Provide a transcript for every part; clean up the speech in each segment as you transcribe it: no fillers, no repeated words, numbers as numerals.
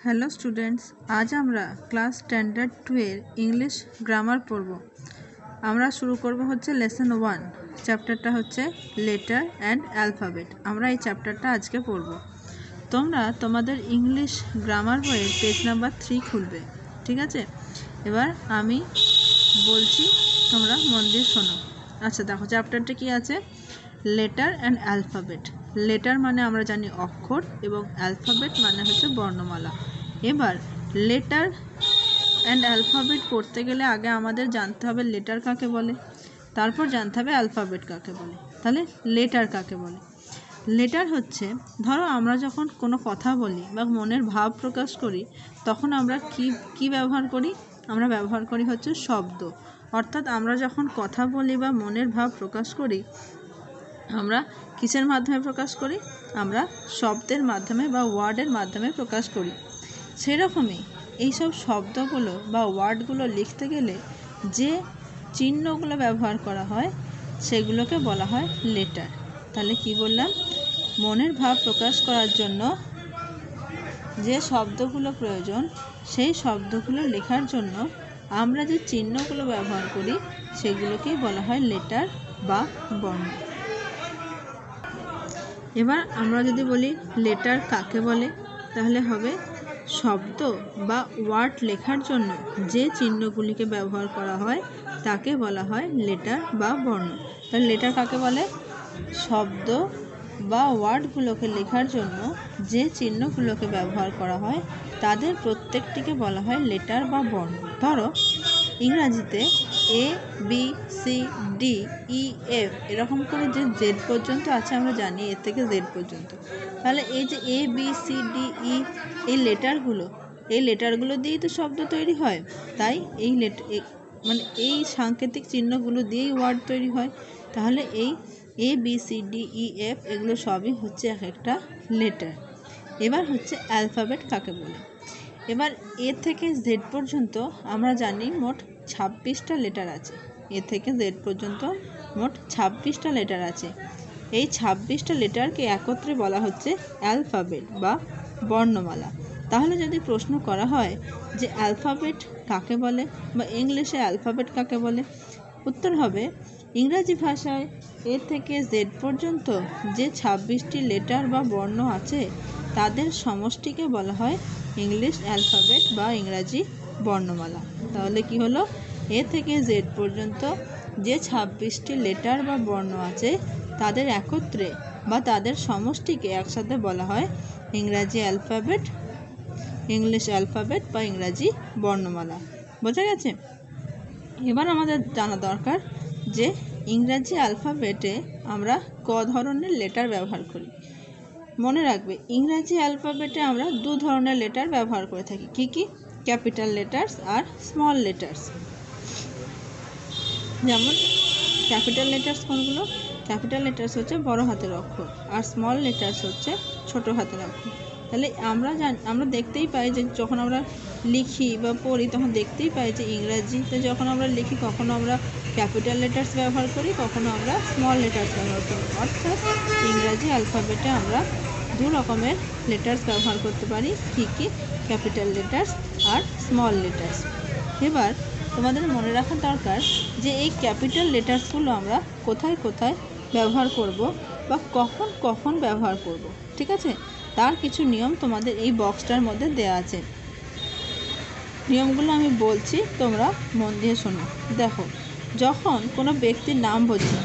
Hello students, আজ আমরা class standard 2 এর ইংলিশ গ্রামার পড়ব। আমরা শুরু করব হচ্ছে লেসন 1। চ্যাপ্টারটা হচ্ছে লেটার অ্যান্ড অ্যালফাবেট। আমরা এই চ্যাপ্টারটা আজকে পড়ব। তোমরা তোমাদের ইংলিশ গ্রামার বইয়ের পেজ নাম্বার 3 খুলবে, ঠিক আছে? এবার আমি বলছি, তোমরা মন দিয়ে শোনো। আচ্ছা দেখো, চ্যাপ্টারটা কি আছে? Letter and alphabet. লেটার মানে আমরা জানি অক্ষর, এবং অ্যালফাবেট মানে হচ্ছে বর্ণমালা। এবার লেটার অ্যান্ড অ্যালফাবেট পড়তে গেলে আগে আমাদের জানতে হবে লেটার কাকে বলে, তারপর জানতে হবে অ্যালফাবেট কাকে বলে। তাহলে লেটার কাকে বলে? লেটার হচ্ছে, ধরো আমরা যখন কোনো কথা বলি বা মনের ভাব প্রকাশ করি, তখন আমরা কি ব্যবহার করি? আমরা ব্যবহার করি হচ্ছে শব্দ। অর্থাৎ আমরা যখন কথা বলি বা মনের ভাব প্রকাশ করি, আমরা কিসের মাধ্যমে প্রকাশ করি? আমরা শব্দের মাধ্যমে বা ওয়ার্ডের মাধ্যমে প্রকাশ করি। সেরকমই এইসব শব্দগুলো বা ওয়ার্ডগুলো লিখতে গেলে যে চিহ্নগুলো ব্যবহার করা হয় সেগুলোকে বলা হয় লেটার। তাহলে কি বললাম? মনের ভাব প্রকাশ করার জন্য যে শব্দগুলো প্রয়োজন, সেই শব্দগুলো লেখার জন্য আমরা যে চিহ্নগুলো ব্যবহার করি সেগুলোকেই বলা হয় লেটার বা বর্ণ। এবার আমরা যদি বলি লেটার কাকে বলে, তাহলে হবে শব্দ বা ওয়ার্ড লেখার জন্য যে চিহ্নগুলিকে ব্যবহার করা হয় তাকে বলা হয় লেটার বা বর্ণ। তাহলে লেটার কাকে বলে? শব্দ বা ওয়ার্ডগুলোকে লেখার জন্য যে চিহ্নগুলোকে ব্যবহার করা হয় তাদের প্রত্যেকটিকে বলা হয় লেটার বা বর্ণ। ধরো ইংরাজিতে A B C D E F এরকম করে যে জেড পর্যন্ত আছে আমরা জানি, এ থেকে জেড পর্যন্ত। তাহলে এই যে A B C D E, এই লেটারগুলো দিয়েই তো শব্দ তৈরি হয়। তাই এই সাংকেতিক চিহ্নগুলো দিয়েই ওয়ার্ড তৈরি হয়। তাহলে এই A B C D E F এগুলো সবই হচ্ছে এক একটা লেটার। এবার হচ্ছে অ্যালফাবেট কাকে বলে। এবার এ থেকে জেড পর্যন্ত আমরা জানি মোট 26টা লেটার আছে। এ থেকে জেড পর্যন্ত মোট 26টা লেটার আছে। এই 26টা লেটারকে একত্রে বলা হচ্ছে অ্যালফাবেট বা বর্ণমালা। তাহলে যদি প্রশ্ন করা হয় যে অ্যালফাবেট কাকে বলে বা ইংলিশে অ্যালফাবেট কাকে বলে, উত্তর হবে ইংরাজি ভাষায় এ থেকে জেড পর্যন্ত যে 26টি লেটার বা বর্ণ আছে তাদের সমষ্টিকে বলা হয় ইংলিশ অ্যালফাবেট বা ইংরাজি বর্ণমালা। তাহলে কি হলো? এ থেকে জেড পর্যন্ত যে 26টি লেটার বা বর্ণ আছে তাদের একত্রে বা তাদের সমষ্টিকে একসাথে বলা হয় ইংরাজি অ্যালফাবেট, ইংলিশ অ্যালফাবেট বা ইংরাজি বর্ণমালা। বোঝা গেছে? এবার আমাদের জানা দরকার যে ইংরাজি অ্যালফাবেটে আমরা ক ধরনের লেটার ব্যবহার করি। মনে রাখবে, ইংরাজি অ্যালফাবেটে আমরা দু ধরনের লেটার ব্যবহার করে থাকি। কি কি? ক্যাপিটাল লেটার্স আর স্মল লেটার্স। যেমন ক্যাপিটাল লেটার্স কোনগুলো? ক্যাপিটাল লেটার্স হচ্ছে বড় হাতের অক্ষর, আর স্মল লেটার্স হচ্ছে ছোট হাতের অক্ষর। তাহলে আমরা দেখতেই পাই যে যখন আমরা লিখি বা পড়ি তখন দেখতেই পাই যে ইংরাজিতে যখন আমরা লিখি কখনো আমরা ক্যাপিটাল লেটার্স ব্যবহার করি, কখনো আমরা স্মল লেটার্স ব্যবহার করি। অর্থাৎ ইংরাজি অ্যালফাবেটে আমরা দু রকমের লেটার্স ব্যবহার করতে পারি। কি কি? ক্যাপিটাল লেটার্স আর স্মল লেটার্স। এবার তোমাদের মনে রাখা দরকার যে এই ক্যাপিটাল লেটার্সগুলো আমরা কোথায় কোথায় ব্যবহার করব বা কখন কখন ব্যবহার করব, ঠিক আছে? তার কিছু নিয়ম তোমাদের এই বক্সটার মধ্যে দেওয়া আছে। নিয়মগুলো আমি বলছি, তোমরা মন দিয়ে শোনো। দেখো, যখন কোনো ব্যক্তির নাম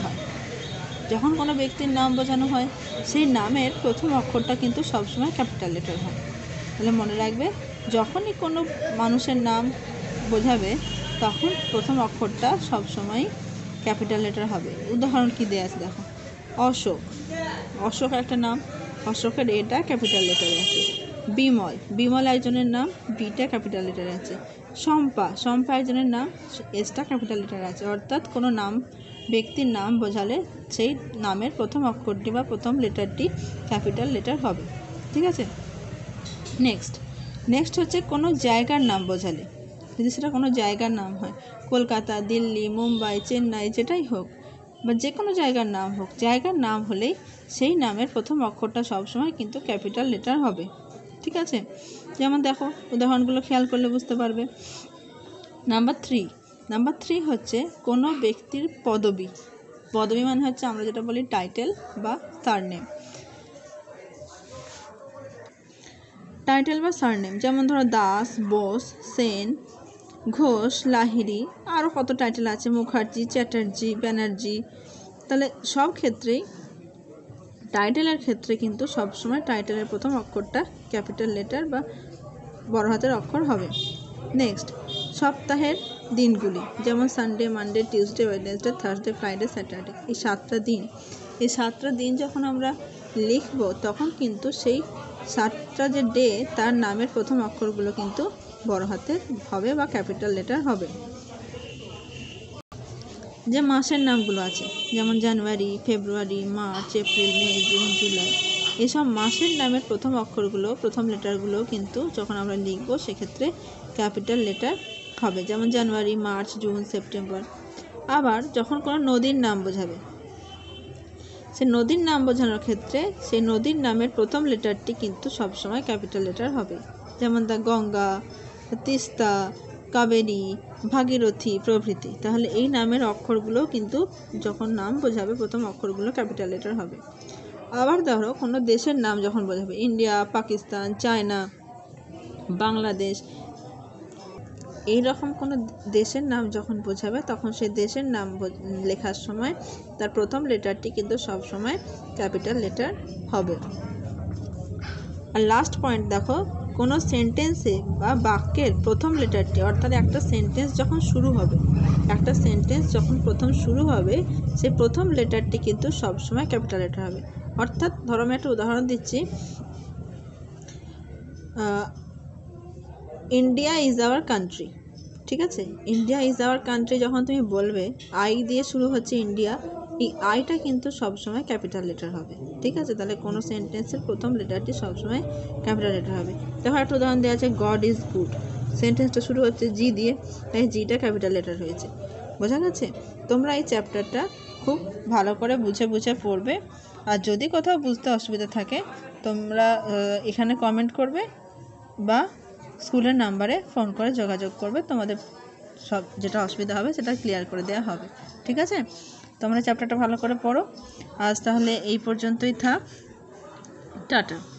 বোঝানো হয় সেই নামের প্রথম অক্ষরটা কিন্তু সবসময় ক্যাপিটাল লেটার হয়। তাহলে মনে রাখবে, যখনই কোনো মানুষের নাম বোঝাবে তখন প্রথম অক্ষরটা সবসময় ক্যাপিটাল লেটার হবে। উদাহরণ কি দেওয়া আছে দেখো, অশোক একটা নাম, অশোকের এটা ক্যাপিটাল লেটারে আছে। বিমল একজনের নাম, বিটা ক্যাপিটাল লেটারে আছে। শম্পা একজনের নাম, এসটা ক্যাপিটাল লেটারে আছে। অর্থাৎ কোনো ব্যক্তির নাম বোঝালে সেই নামের প্রথম অক্ষরটি বা প্রথম লেটারটি ক্যাপিটাল লেটার হবে, ঠিক আছে? নেক্সট হচ্ছে কোনো জায়গার নাম বোঝালে, যদি সেটা কোনো জায়গার নাম হয়, কলকাতা, দিল্লি, মুম্বাই, চেন্নাই, যেটাই হোক বা যে কোনো জায়গার নাম হোক, জায়গার নাম হলেই সেই নামের প্রথম অক্ষরটা সবসময় কিন্তু ক্যাপিটাল লেটার হবে, ঠিক আছে? যেমন দেখো উদাহরণগুলো খেয়াল করলে বুঝতে পারবে। নাম্বার 3 হচ্ছে কোনো ব্যক্তির পদবি। পদবি মানে হচ্ছে আমরা যেটা বলি টাইটেল বা সারনেম। টাইটেল বা সারনেম যেমন ধরো দাস, বোস, সেন, ঘোষ, লাহিড়ী, আরও কত টাইটেল আছে, মুখার্জি, চ্যাটার্জি, ব্যানার্জি। তাহলে সব ক্ষেত্রেই টাইটেলের ক্ষেত্রে কিন্তু সবসময় টাইটেলের প্রথম অক্ষরটা ক্যাপিটাল লেটার বা বড় হাতের অক্ষর হবে। নেক্সট, সপ্তাহের দিনগুলি যেমন Sunday, Monday, Tuesday, Wednesday, Thursday, Friday, Saturday, এই 7টা দিন। এই 7টা দিন যখন আমরা লিখব তখন কিন্তু সেই 7টা যে ডে তার নামের প্রথম অক্ষরগুলো কিন্তু বড় হাতের হবে বা ক্যাপিটাল লেটার হবে। যে মাসের নামগুলো আছে যেমন January, February, March, April, May, June, July, এসব মাসের নামের প্রথম অক্ষরগুলো, প্রথম লেটারগুলো কিন্তু যখন আমরা লিখব সেক্ষেত্রে ক্যাপিটাল লেটার হবে। যেমন জানুয়ারি, মার্চ, জুন, সেপ্টেম্বর। আবার যখন কোনো নদীর নাম বোঝাবে, সে নদীর নাম বোঝানোর ক্ষেত্রে সেই নদীর নামের প্রথম লেটারটি কিন্তু সবসময় ক্যাপিটাল লেটার হবে। যেমন দা গঙ্গা, তিস্তা, কাবেরী, ভাগীরথী প্রভৃতি। তাহলে এই নামের অক্ষরগুলো কিন্তু যখন নাম বোঝাবে প্রথম অক্ষরগুলো ক্যাপিটাল লেটার হবে। আবার ধরো কোনো দেশের নাম যখন বোঝাবে, ইন্ডিয়া, পাকিস্তান, চায়না, বাংলাদেশ, এই রকম কোনো দেশের নাম যখন বোঝাবে তখন সেই দেশের নাম লেখার সময় তার প্রথম লেটারটি কিন্তু সব সময় ক্যাপিটাল লেটার হবে। আর লাস্ট পয়েন্ট দেখো, কোনো সেন্টেন্সে বা বাক্যের প্রথম লেটারটি, অর্থাৎ একটা সেন্টেন্স যখন প্রথম শুরু হবে সেই প্রথম লেটারটি কিন্তু সবসময় ক্যাপিটাল লেটার হবে। অর্থাৎ ধরো আমি একটা উদাহরণ দিচ্ছি, ইন্ডিয়া ইজ আওয়ার কান্ট্রি। ঠিক আছে, ইন্ডিয়া ইজ আওয়ার কান্ট্রি যখন তুমি বলবে, আই দিয়ে শুরু হচ্ছে ইন্ডিয়া, এই আইটা কিন্তু সবসময় ক্যাপিটাল লেটার হবে। ঠিক আছে, তাহলে কোনো সেন্টেন্সের প্রথম লেটারটি সবসময় ক্যাপিটাল লেটার হবে। দেখো একটা উদাহরণ দেওয়া আছে, গড ইজ গুড, সেন্টেন্সটা শুরু হচ্ছে জি দিয়ে, তাই জিটা ক্যাপিটাল লেটার হয়েছে। বোঝা গেছে? তোমরা এই চ্যাপ্টারটা খুব ভালো করে বুঝে পড়বে। আর যদি কোথাও বুঝতে অসুবিধা থাকে তোমরা এখানে কমেন্ট করবে বা স্কুলের নাম্বারে ফোন করে যোগাযোগ করবে, তোমাদের সব যেটা অসুবিধা হবে সেটা ক্লিয়ার করে দেওয়া হবে। ঠিক আছে, তোমরা চ্যাপ্টারটা ভালো করে পড়ো। আজ তাহলে এই পর্যন্তই থাক, টাটা।